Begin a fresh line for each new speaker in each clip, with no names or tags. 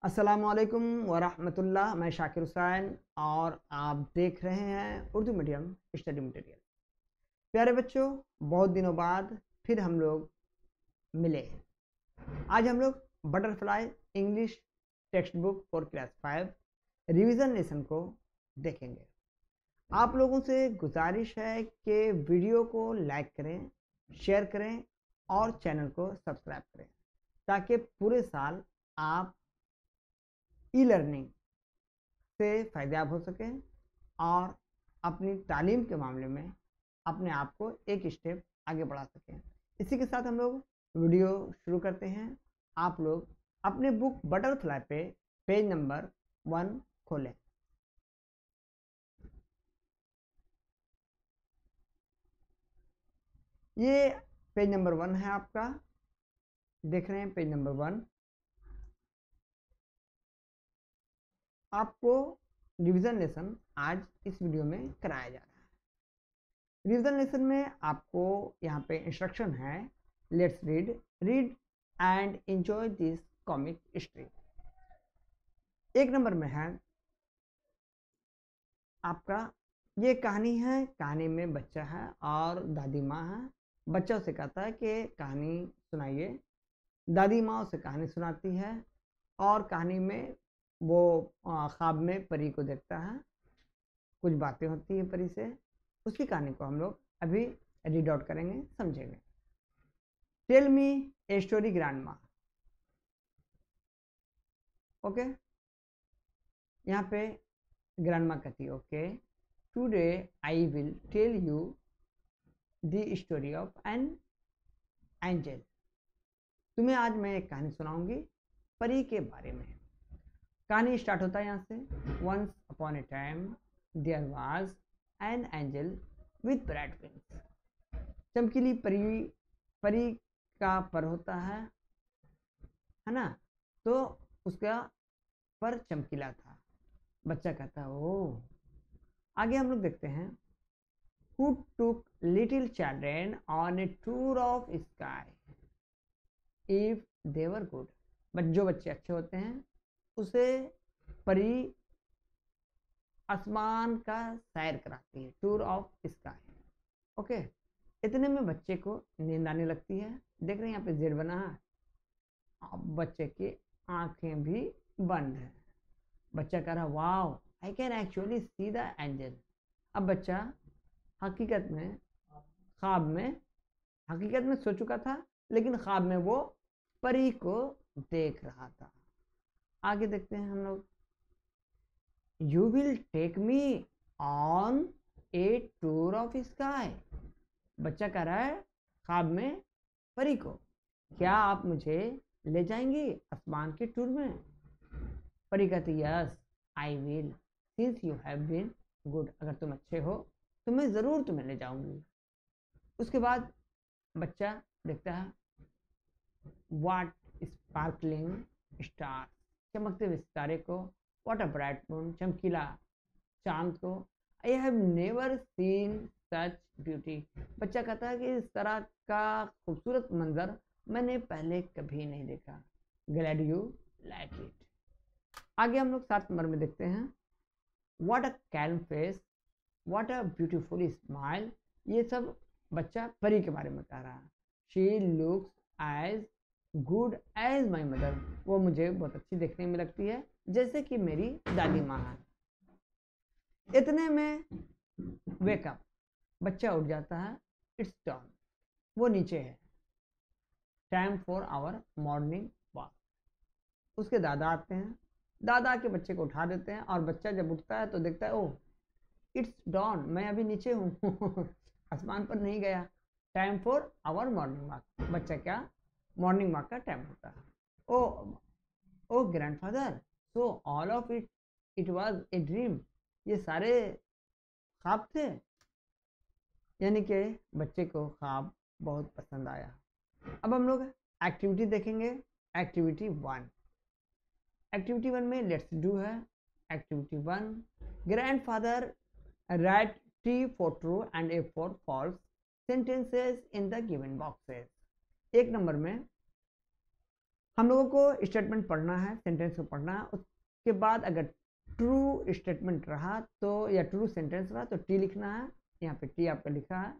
अस्सलामुअलैकुम वरहमतुल्लाह। मैं शाकिर हुसैन और आप देख रहे हैं उर्दू मीडियम स्टडी मटेरियल। प्यारे बच्चों, बहुत दिनों बाद फिर हम लोग मिले हैं। आज हम लोग butterfly English text book for class 5 revision lesson को देखेंगे। आप लोगों से गुजारिश है कि वीडियो को लाइक करें, शेयर करें और चैनल को सब्सक्राइब करें ताकि पूरे साल आप ई लर्निंग से फ़ायदेयाब हो सकें और अपनी तालीम के मामले में अपने आप को एक स्टेप आगे बढ़ा सकें। इसी के साथ हम लोग वीडियो शुरू करते हैं। आप लोग अपने बुक बटरफ्लाई पे पेज नंबर 1 खोलें। ये पेज नंबर 1 है आपका, देख रहे हैं पेज नंबर 1। आपको रिवीजन लेसन आज इस वीडियो में कराया जा रहा है। रिवीजन लेसन में आपको यहाँ पे इंस्ट्रक्शन है, let's read and enjoy this comic history. एक नंबर में है आपका, ये कहानी है। कहानी में बच्चा है और दादी माँ है। बच्चा उसे कहता है कि कहानी सुनाइए। दादी माँ उसे कहानी सुनाती है और कहानी में वो ख्वाब में परी को देखता है, कुछ बातें होती है परी से। उसकी कहानी को हम लोग अभी रीड आउट करेंगे, समझेंगे। Tell me a story grandma. Okay, यहाँ पे ग्रैंडमा कहती है okay, today I will tell you the story of an angel. तुम्हें आज मैं एक कहानी सुनाऊंगी परी के बारे में। कहानी स्टार्ट होता है यहाँ से। Once upon a time there was an angel with bright wings. चमकीली परी का पर होता है ना, तो उसका पर चमकीला था। बच्चा कहता है ओ। आगे हम लोग देखते हैं, who took little children on a tour of sky if they were good। But जो बच्चे अच्छे होते हैं उसे परी आसमान का सैर कराती है, टूर ऑफ स्काई। ओके, इतने में बच्चे को नींद आने लगती है। देख रहे हैं यहाँ पे जेड बना है। अब बच्चे की आंखें भी बंद है। बच्चा कह रहा wow, I can actually see the angel. अब बच्चा हकीकत में सो चुका था, लेकिन ख्वाब में वो परी को देख रहा था। आगे देखते हैं हम लोग, you will take me on a tour of sky. बच्चा कह रहा है ख्वाब में परी को, क्या आप मुझे ले जाएंगे आसमान के टूर में। परी कहती yes I will, since you have been good. अगर तुम अच्छे हो तो मैं ज़रूर तुम्हें ले जाऊंगी। उसके बाद बच्चा देखता है व्हाट स्पार्कलिंग स्टार, चमकते हुए सितारे को। व्हाट अ ब्राइट मून, चमकीला चांद को। I have never seen such beauty. बच्चा कहता है कि इस तरह का खूबसूरत मंजर मैंने पहले कभी नहीं देखा। Glad you like it. आगे हम लोग 7 नंबर में देखते हैं, what a calm face, what a beautiful smile. ये सब बच्चा परी के बारे में कह रहा है। She looks as good as my mother. वो मुझे बहुत अच्छी देखने में लगती है, जैसे कि मेरी दादी माँ है। इतने में वेकअप, बच्चा उठ जाता है। इट्स डॉन, वो नीचे है। Time for our morning walk. उसके दादा आते हैं। दादा के बच्चे को उठा देते हैं और बच्चा जब उठता है तो देखता है ओह इट्स डॉन, मैं अभी नीचे हूँ आसमान पर नहीं गया। Time for our morning walk. बच्चा क्या मॉर्निंग वॉक का टाइम होता है। Oh oh grandfather, so all of it was a dream. ये सारे ख्वाब थे। यानी कि बच्चे को ख्वाब बहुत पसंद आया। अब हम लोग एक्टिविटी देखेंगे। एक्टिविटी 1। एक्टिविटी 1 में लेट्स डू है। Activity 1, grandfather write T for true and A for false sentences in the given boxes। एक नंबर में हम लोगों को स्टेटमेंट पढ़ना है, सेंटेंस को पढ़ना है। उसके बाद अगर ट्रू स्टेटमेंट रहा तो, या ट्रू सेंटेंस रहा तो टी लिखना है। यहाँ पे टी आपका लिखा है,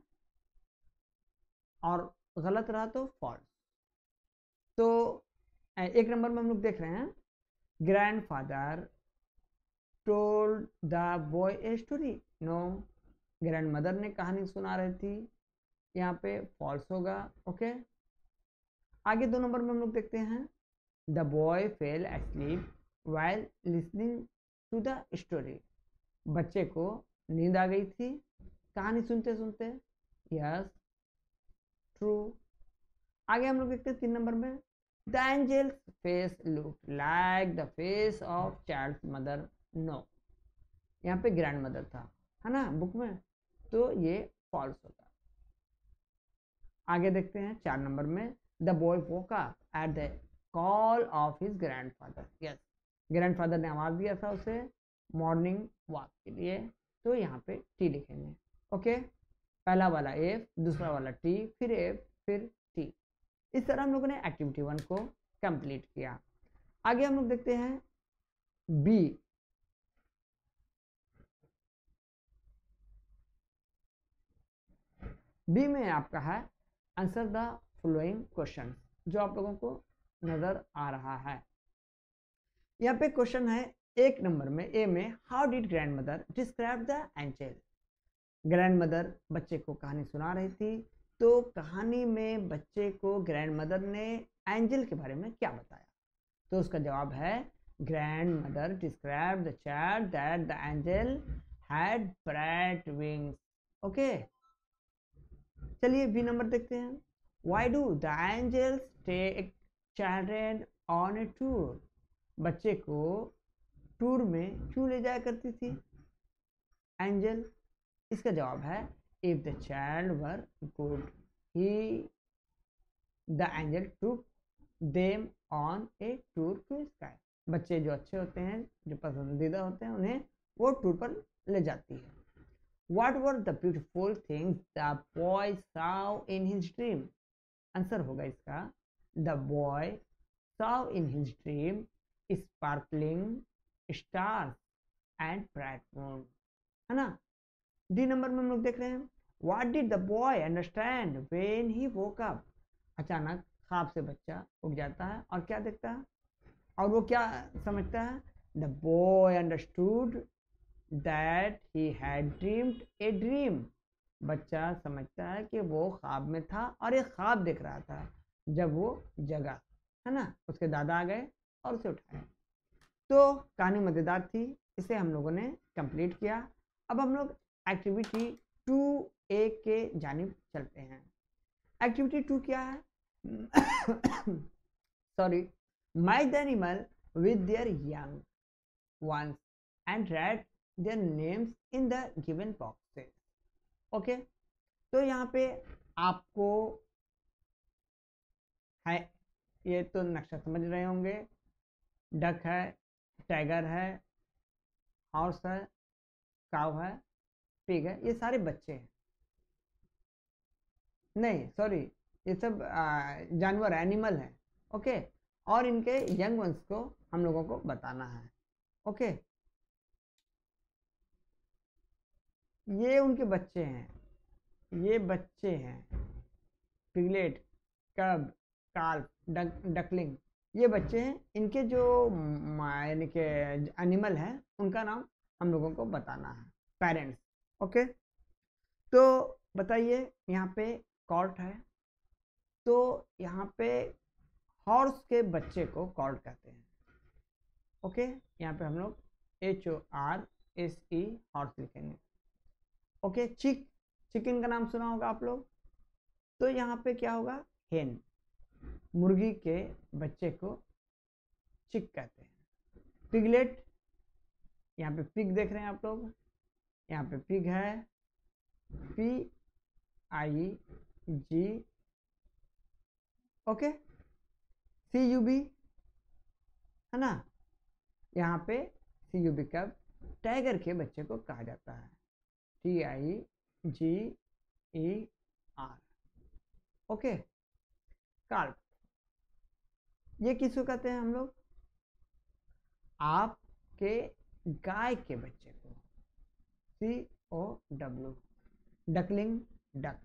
और गलत रहा तो फॉल्स। तो एक नंबर में हम लोग देख रहे हैं, grandfather told the boy a story. No, grandmother ने कहानी सुना रही थी, यहाँ पे फॉल्स होगा। ओके, आगे 2 नंबर में हम लोग देखते हैं, the boy fell asleep while listening to the story. बच्चे को नींद आ गई थी कहानी सुनते सुनते। Yes, true. आगे हम लोग देखते हैं 3 नंबर में, the angel's face look like the face of child's mother. No, यहाँ पे ग्रैंड मदर था, है ना, बुक में, तो ये फॉल्स होगा। आगे देखते हैं 4 नंबर में, the boy woke up at the call of his grandfather. Yes, grandfather ने आवाज दिया था उसे मॉर्निंग वॉक के लिए, तो यहाँ पे टी लिखेंगे। ओके, पहला वाला एफ, दूसरा वाला टी, फिर एफ, फिर टी। इस तरह हम लोगों ने एक्टिविटी 1 को कंप्लीट किया। आगे हम लोग देखते हैं बी। बी में आपका है आंसर द फॉलोइंग क्वेश्चन, जो आप लोगों को नजर आ रहा है। यहाँ पे क्वेश्चन है 1 नंबर में, ए में, how did grandmother describe the angel. Grandmother बच्चे को कहानी सुना रही थी, तो कहानी में बच्चे को ग्रैंड मदर ने एंजल के बारे में क्या बताया? तो उसका जवाब है, grandmother describe the child that the angel had bright wings. Okay, चलिए बी नंबर देखते हैं, why do the angels take children on a tour. बच्चे को टूर में क्यों ले जाया करती थी एंजल? इसका जवाब है, if the child were good he the angel took them on a tour to sky. बच्चे जो अच्छे होते हैं, जो पसंदीदा होते हैं, उन्हें वो टूर पर ले जाती है। What were the beautiful things the boy saw in his dream? Answer होगा इसका, the boy saw in his dream sparkling stars and bright moon, है ना। डी नंबर में हम लोग देख रहे हैं, What did the boy understand when he woke up? अचानक ख्वाब से बच्चा उठ जाता है और क्या देखता है, और वो क्या समझता है? The boy understood that he had dreamed a dream। बच्चा समझता है कि वो ख्वाब में था और एक ख्वाब देख रहा था जब वो जगा, है ना। उसके दादा आ गए और उसे उठाया। तो कहानी मज़ेदार थी, इसे हम लोगों ने कंप्लीट किया। अब हम लोग एक्टिविटी 2A के जानिब चलते हैं। एक्टिविटी 2 क्या है? Sorry, match the animal with their young ones and write their names in the given boxes। Okay, तो यहाँ पे आपको है, ये तो नक्शा समझ रहे होंगे, डक है, टाइगर है, हॉर्स है, काव है, पिग है, ये सारे बच्चे हैं। नहीं सॉरी, ये सब जानवर एनिमल है। ओके, और इनके यंग वंस को हम लोगों को बताना है। ओके, ये उनके बच्चे हैं, ये बच्चे हैं, पिगलेट, कब, काल्फ, डकलिंग, ये बच्चे हैं। इनके जो यानी कि एनिमल हैं, उनका नाम हम लोगों को बताना है, पेरेंट्स। ओके, तो बताइए, यहाँ पे कॉर्ट है, तो यहाँ पे हॉर्स के बच्चे को कॉर्ट कहते हैं। ओके, यहाँ पे हम लोग HORSE हॉर्स लिखेंगे। ओके, चिकन का नाम सुना होगा आप लोग, तो यहाँ पे क्या होगा, हेन। मुर्गी के बच्चे को चिक कहते हैं। पिगलेट, यहाँ पे पिग देख रहे हैं आप लोग, यहाँ पे पिग है, PIG। ओके, CUB, है ना, यहाँ पे CUB कब टाइगर के बच्चे को कहा जाता है, TIGER। ओके, काल्फ, ये किसको कहते हैं हम लोग? आपके गाय के बच्चे को, COW, duckling, duck,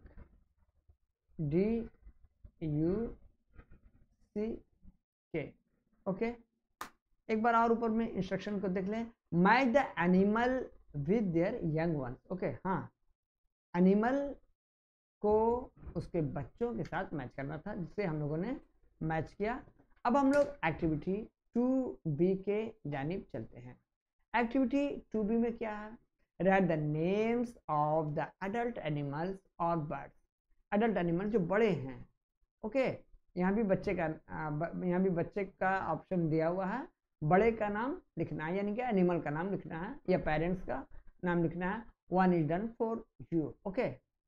DUCK। Okay, एक बार और ऊपर में इंस्ट्रक्शन को देख लें। Match the animal with their young ones. Okay, हाँ, एनिमल को उसके बच्चों के साथ मैच करना था, जिससे हम लोगों ने मैच किया। अब हम लोग एक्टिविटी 2B के जानिब चलते हैं। एक्टिविटी 2B में क्या है? Write the names of the adult animals और बर्ड्स। अडल्ट एनिमल जो बड़े हैं। ओके, यहाँ भी बच्चे का यहाँ भी बच्चे का ऑप्शन दिया हुआ है। बड़े का नाम लिखना है, यानी कि एनिमल का नाम लिखना है या पेरेंट्स का नाम लिखना है। 1 is done for you. Okay,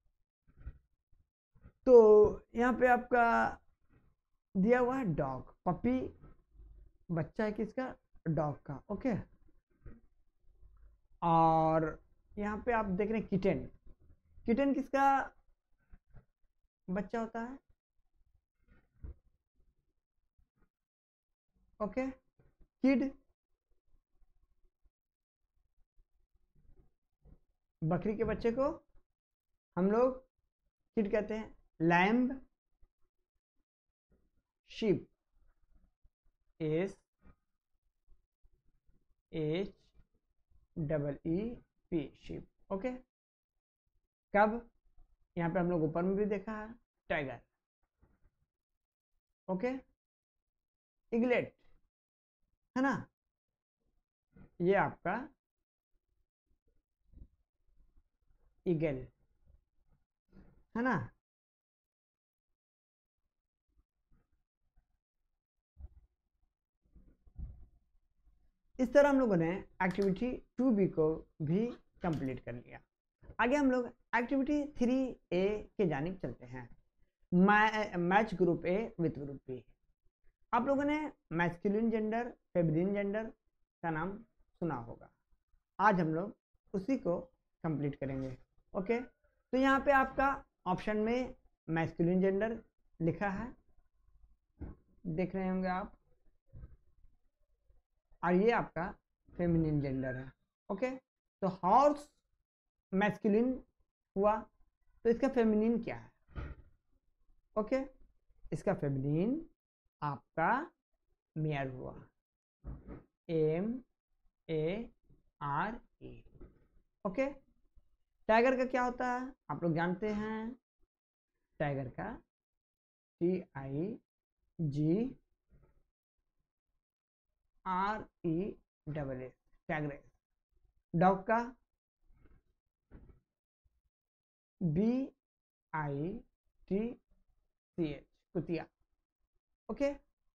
तो यहाँ पे आपका दिया हुआ है डॉग, पपी बच्चा है किसका? डॉग का। ओके, और यहाँ पे आप देख रहे हैं किटन। किटन किसका बच्चा होता है? ओके, किड बकरी के बच्चे को हम लोग किड कहते हैं। Lamb, sheep, SHEEP, sheep. Okay, कब? यहाँ पे हम लोग ऊपर में भी देखा है, टाइगर। ओके, इगलेट है ना, ये आपका ईगल है ना। इस तरह हम लोगों ने एक्टिविटी 2B को भी कंप्लीट कर लिया। आगे हम लोग एक्टिविटी 3A के जानिब चलते हैं। Match group A with group B। आप लोगों ने मैस्कुलिन जेंडर, फेमिनिन जेंडर का नाम सुना होगा। आज हम लोग उसी को कंप्लीट करेंगे। ओके, तो यहाँ पे आपका ऑप्शन में मैस्कुलिन जेंडर लिखा है, देख रहे होंगे आप, और ये आपका फेमिनिन जेंडर है। ओके, तो हॉर्स मैस्कुलिन हुआ, तो इसका फेमिनिन क्या है? ओके, इसका फेमिनिन आपका मेयर हुआ, MARE। ओके, टाइगर का क्या होता है आप लोग जानते हैं? टाइगर का TIGRESS, टाइग्रेस। डॉग का BITCH, कुतिया। ओके,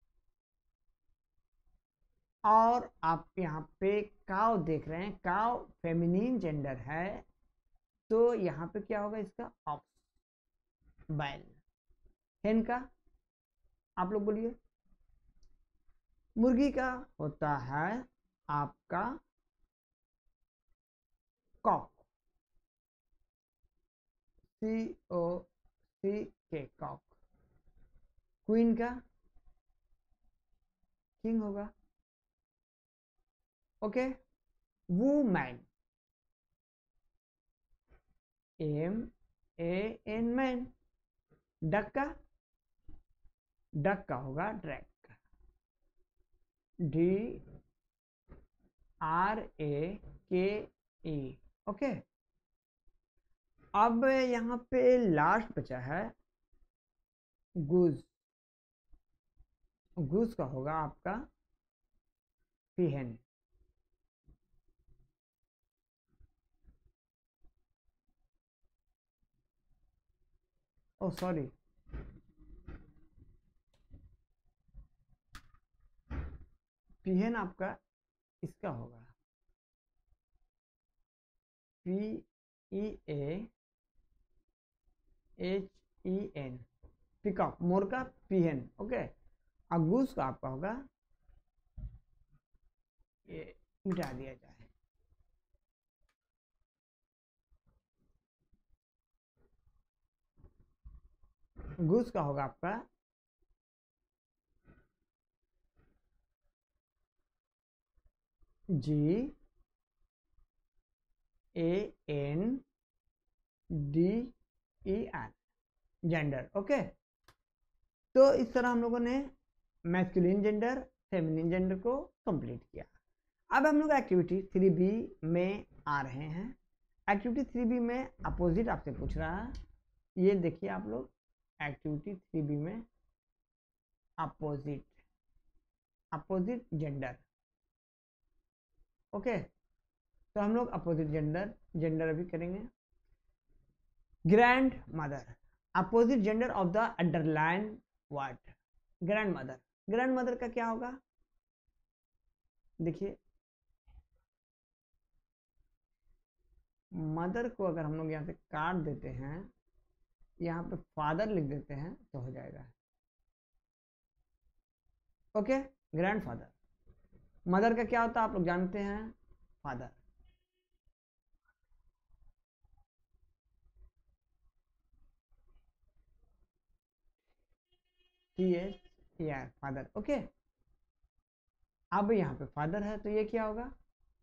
और आप यहाँ पे काव देख रहे हैं, काव फेमिनिन जेंडर है, तो यहाँ पे क्या होगा इसका? ऑप्स, बैल। हेन का आप लोग बोलिए। मुर्गी का होता है आपका कॉक, COCK, कॉक। क्वीन का किंग होगा। Okay, woman, MAN, man. Duck का होगा ड्रैक, DRAKE। ओके, अब यहाँ पे लास्ट बचा है गूज। गूज का होगा आपका पीहन। ओ सॉरी, पीहन आपका इसका होगा PEAHEN, पिकॉक, मोर का पीहन। ओके, और गूस का आपका होगा, ये मिटा दिया जाए, गूस का होगा आपका GANDER, जेंडर। ओके, तो इस तरह हम लोगों ने मैस्कुलिन जेंडर, फेमिनिन जेंडर को कंप्लीट किया। अब हम लोग एक्टिविटी 3B में आ रहे हैं। एक्टिविटी 3B में अपोजिट आपसे पूछ रहा है, ये देखिए आप लोग, एक्टिविटी 3B में अपोजिट जेंडर। ओके, तो हम लोग अपोजिट जेंडर अभी करेंगे। Grandmother, opposite gender of the underline word, grandmother का क्या होगा? देखिए, मदर को अगर हम लोग यहाँ से काट देते हैं, यहाँ पे फादर लिख देते हैं तो हो जाएगा। Okay, grandfather. मदर का क्या होता है आप लोग जानते हैं? फादर। फादर। ओके, अब यहाँ पे फादर है तो ये क्या होगा?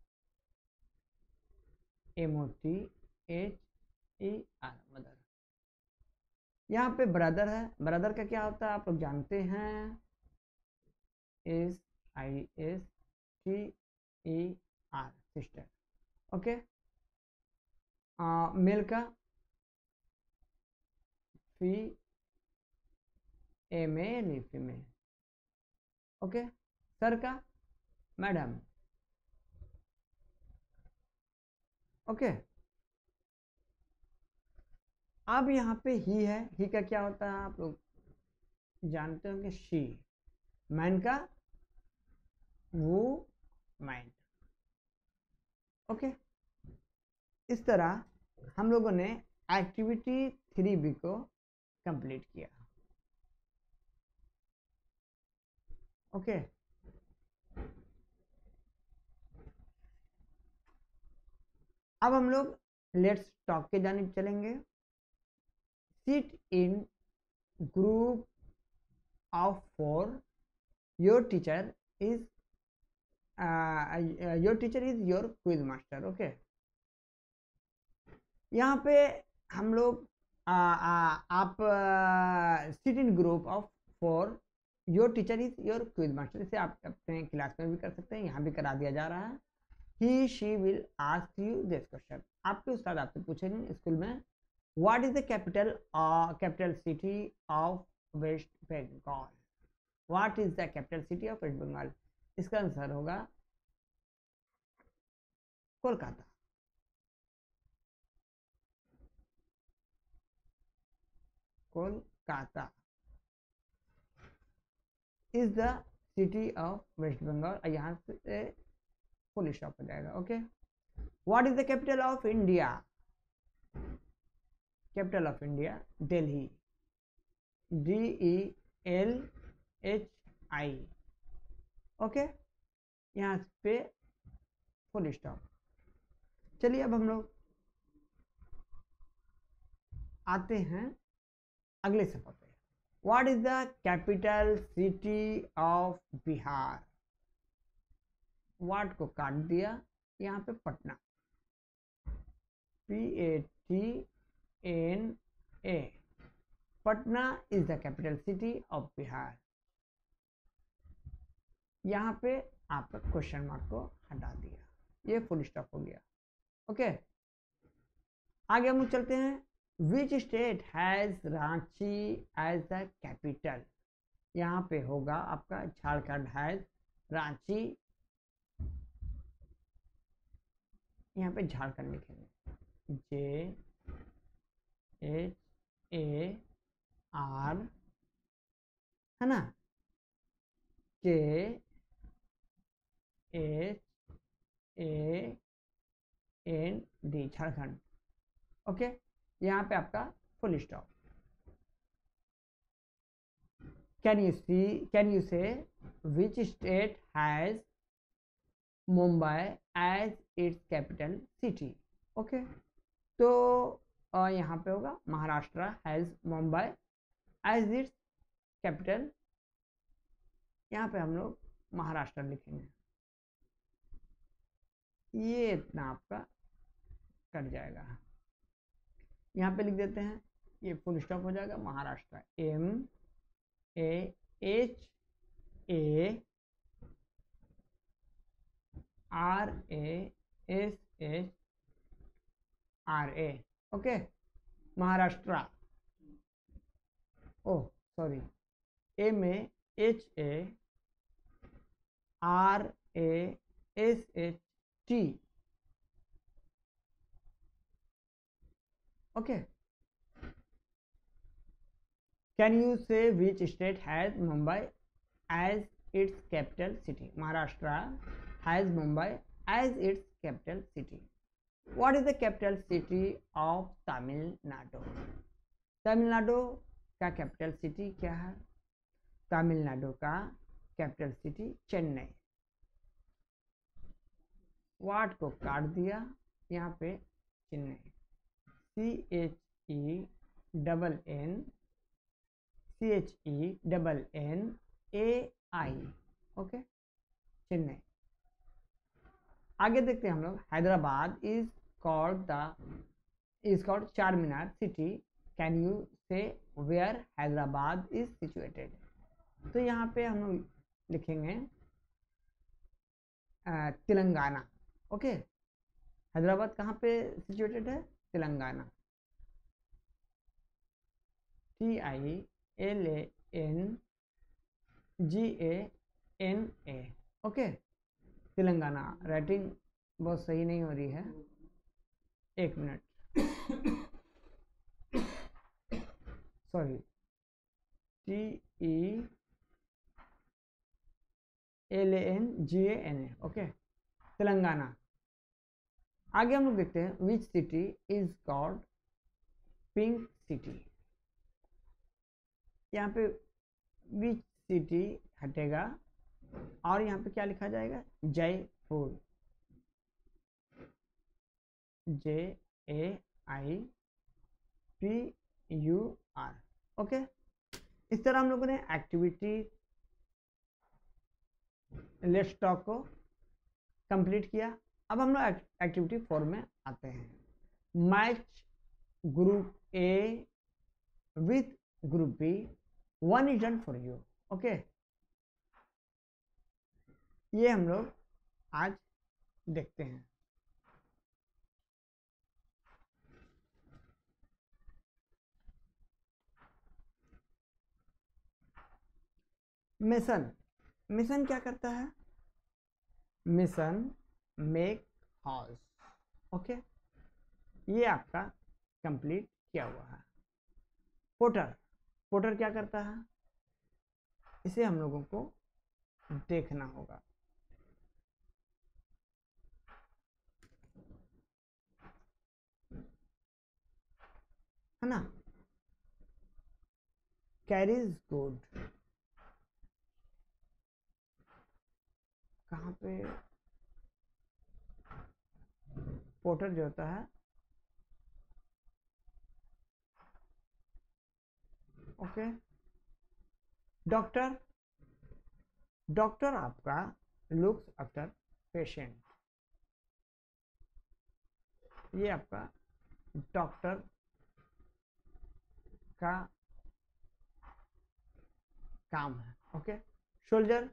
MOTHER, mother. यहाँ पे ब्रदर है, ब्रदर का क्या होता है आप लोग जानते हैं? SISTER, sister. ओके, मेल का फीमेल। ओके, सर का मैडम। ओके, अब यहाँ पे ही है, ही का क्या होता है आप लोग जानते होंगे? शी। मैन का वो मैन। ओके, इस तरह हम लोगों ने एक्टिविटी 3B को कंप्लीट किया। ओके, अब हम लोग लेट्स टॉक के जानिब चलेंगे। Sit in group of 4, your teacher is your quiz master. Okay, यहाँ पे हम लोग आप sit in group of 4, your teacher is your quiz master, इसे आप अपने क्लास में भी कर सकते हैं, यहाँ भी करा दिया जा रहा है। He she will ask you this question, आपके उस्ताद आपसे पूछेंगे स्कूल में, what is the capital city of West Bengal? What is the capital city of West Bengal? इसका आंसर होगा Kolkata. Kolkata is the city of West Bengal. यहाँ से फुल स्टॉप हो जाएगा। Okay, what is the capital of India? Capital of India Delhi, DELHI। Okay, यहाँ पे full stop. चलिए अब हम लोग आते हैं अगले सफर पे। What is the capital city of Bihar? What को काट दिया, यहाँ पे Patna, PATNA, Patna is the capital city of Bihar. यहाँ पे आपका क्वेश्चन मार्क को हटा दिया, ये फुल स्टॉप हो गया। ओके, आगे हम लोग चलते हैं। Which state has Ranchi as the capital? यहाँ पे होगा आपका झारखंड हैज रांची, यहाँ पे झारखंड लिखेंगे, JHAR, है ना, KHAND, झारखंड। ओके, यहाँ पे आपका full stop. Can you say which state has Mumbai as its capital city? Okay, तो यहाँ पे होगा Maharashtra has Mumbai as its capital, यहाँ पे हम लोग महाराष्ट्र लिखेंगे। ये इतना आपका कट जाएगा। यहाँ पे लिख देते हैं, ये फुल स्टॉप हो जाएगा, Maharashtra, MAHARASHRA, okay, Maharashtra. Oh sorry, MAHARASHT, okay. Can you say which state has Mumbai as its capital city? Maharashtra has Mumbai as its capital city. What is the capital city of Tamil Nadu? Tamil Nadu का capital city क्या है? तमिलनाडु का capital city Chennai. वाट को काट दिया, यहाँ पे Chennai, CHENNAI, okay, Chennai. आगे देखते हैं हम लोग, Hyderabad is called Charminar city. Can you say where Hyderabad is situated? तो यहाँ पे हम लोग लिखेंगे तेलंगाना, ओके। हैदराबाद कहाँ पे सिचुएटेड है? Telangana, TILANGANA, okay, Telangana. Writing बहुत सही नहीं हो रही है, एक minute, sorry, TELANGANA, okay, Telangana. आगे हम लोग देखते हैं, which city is called pink city? यहाँ पे विच सिटी हटेगा और यहाँ पे क्या लिखा जाएगा? Jaipur, JAIPUR, okay. इस तरह हम लोगों ने एक्टिविटी लेट्स टॉक को कंप्लीट किया। अब हम लोग एक्टिविटी 4 में आते हैं, match group A with group B, 1 is done for you, okay. ये हम लोग आज देखते हैं। मिशन क्या करता है? मिशन मेक हाउस, ओके, ये आपका कंप्लीट किया हुआ है। पोर्टर क्या करता है? इसे हम लोगों को देखना होगा। है ना? कैरीज गुड, कहाँ पे पोर्टर जो होता है, ओके। डॉक्टर आपका लुक्स आफ्टर पेशेंट, ये आपका डॉक्टर का काम है, okay. Soldier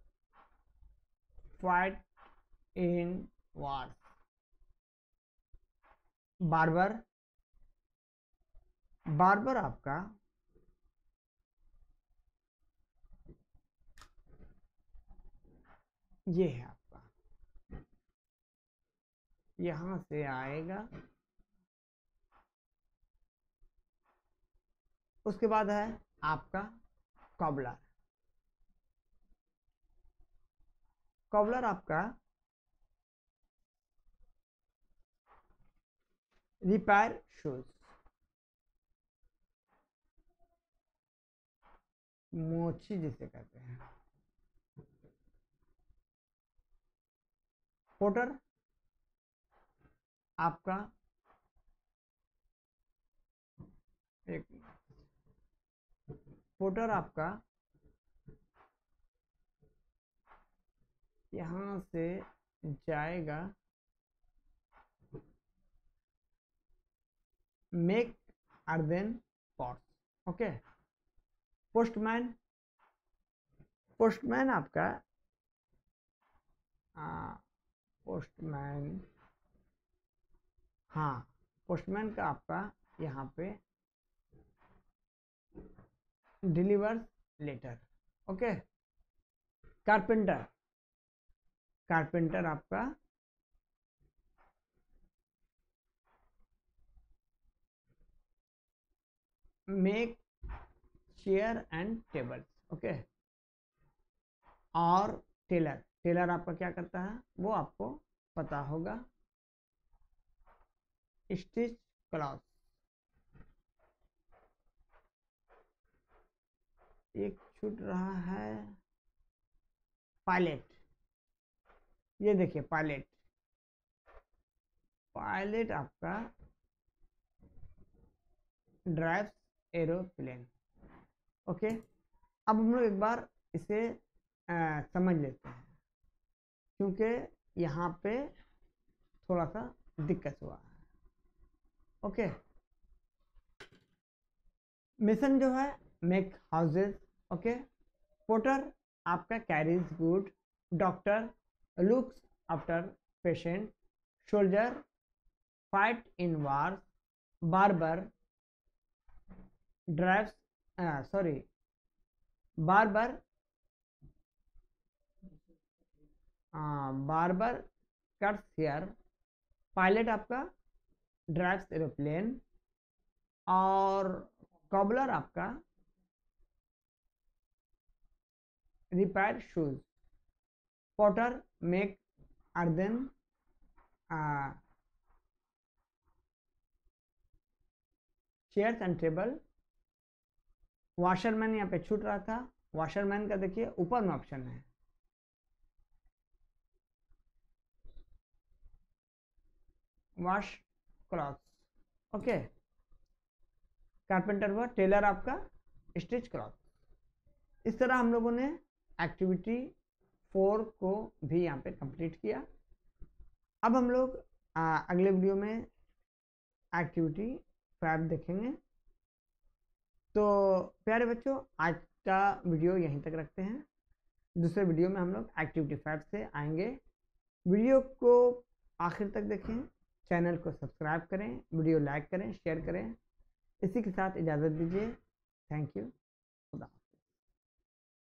fight in war, barber आपका ये है, आपका यहां से आएगा, उसके बाद है आपका कॉबलर आपका रिपेयर शूज, मोची जिसे कहते हैं। पोर्टर आपका यहां से जाएगा make earthen pots. Okay. Postman, postman आपका पोस्टमैन, हाँ पोस्टमैन का आपका यहाँ पे delivers letter. Okay. Carpenter, carpenter आपका make chair and tables. Okay. और टेलर, टेलर आपका क्या करता है वो आपको पता होगा, स्टिच क्लॉथ। एक छूट रहा है, पायलट, ये देखिए पायलट, पायलट आपका ड्राइव्स एरोप्लेन। ओके। अब हम लोग एक बार इसे समझ लेते हैं, क्योंकि यहाँ पे थोड़ा सा दिक्कत हुआ है। ओके। मिशन जो है मेक हाउसेस। ओके। पोर्टर आपका carries good, doctor looks after patient, soldier fight in war, barber drives barber barber cuts hair, pilot आपका ड्राइव्स एरोप्लेन, और कॉबलर आपका repair shoes, potter make earthen chairs and table, washerman यहाँ पे छूट रहा था, washerman का देखिए ऊपर में ऑप्शन है, वॉश क्लॉथ्स। ओके। कारपेंटर हुआ, टेलर आपका स्टिच क्लॉथ। इस तरह हम लोगों ने एक्टिविटी 4 को भी यहाँ पे कंप्लीट किया। अब हम लोग अगले वीडियो में एक्टिविटी 5 देखेंगे। तो प्यारे बच्चों, आज का वीडियो यहीं तक रखते हैं। दूसरे वीडियो में हम लोग एक्टिविटी 5 से आएंगे। वीडियो को आखिर तक देखें, चैनल को सब्सक्राइब करें, वीडियो लाइक करें, शेयर करें। इसी के साथ इजाज़त दीजिए। Thank you.